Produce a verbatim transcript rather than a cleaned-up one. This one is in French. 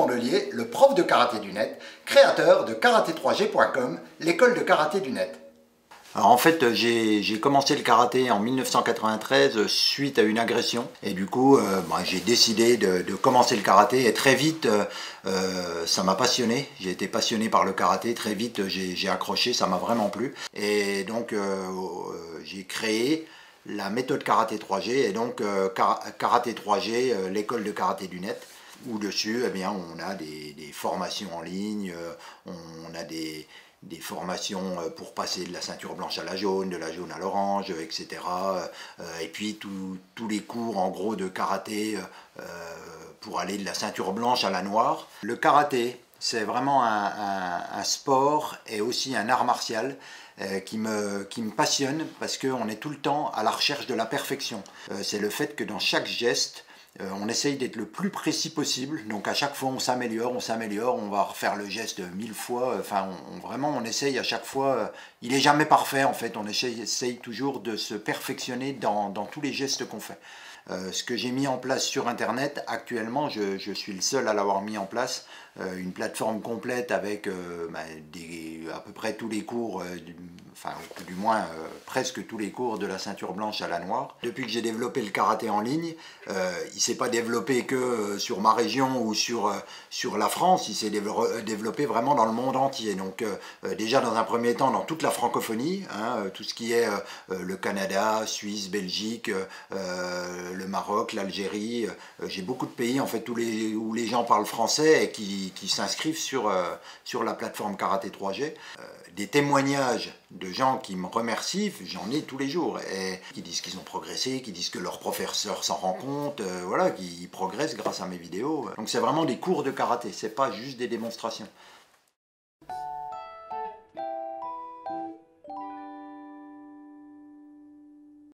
Cordelier, le prof de karaté du net, créateur de karaté trois G point com, l'école de karaté du net. Alors en fait, j'ai commencé le karaté en mille neuf cent quatre-vingt-treize suite à une agression. Et du coup, euh, bah, j'ai décidé de, de commencer le karaté. Et très vite, euh, euh, ça m'a passionné. J'ai été passionné par le karaté. Très vite, j'ai accroché. Ça m'a vraiment plu. Et donc, euh, euh, j'ai créé la méthode karaté trois G. Et donc, euh, karaté trois G, euh, l'école de karaté du net. Où dessus, eh bien, on a des, des formations en ligne. Euh, on a des... des formations pour passer de la ceinture blanche à la jaune, de la jaune à l'orange, et cetera. Et puis tous les cours en gros de karaté pour aller de la ceinture blanche à la noire. Le karaté, c'est vraiment un, un, un sport et aussi un art martial qui me, qui me passionne parce qu'on est tout le temps à la recherche de la perfection. C'est le fait que dans chaque geste, Euh, on essaye d'être le plus précis possible, donc à chaque fois on s'améliore, on s'améliore, on va refaire le geste mille fois, enfin on, on, vraiment on essaye à chaque fois, euh, il n'est jamais parfait en fait, on essaye, essaye toujours de se perfectionner dans, dans tous les gestes qu'on fait. Euh, ce que j'ai mis en place sur internet, actuellement je, je suis le seul à l'avoir mis en place, euh, une plateforme complète avec euh, bah, des, à peu près tous les cours, euh, du, enfin du moins euh, presque tous les cours de la ceinture blanche à la noire. Depuis que j'ai développé le karaté en ligne, euh, il ne s'est pas développé que euh, sur ma région ou sur, euh, sur la France, il s'est développé vraiment dans le monde entier. Donc euh, déjà dans un premier temps dans toute la francophonie, hein, tout ce qui est euh, le Canada, Suisse, Belgique, euh, le Maroc, l'Algérie, euh, j'ai beaucoup de pays en fait où les, où les gens parlent français et qui, qui s'inscrivent sur, euh, sur la plateforme karaté trois G. Euh, des témoignages de gens qui me remercient, j'en ai tous les jours, et qui disent qu'ils ont progressé, qui disent que leur professeur s'en rend compte, euh, voilà, qu'ils progressent grâce à mes vidéos. Donc c'est vraiment des cours de karaté, c'est pas juste des démonstrations.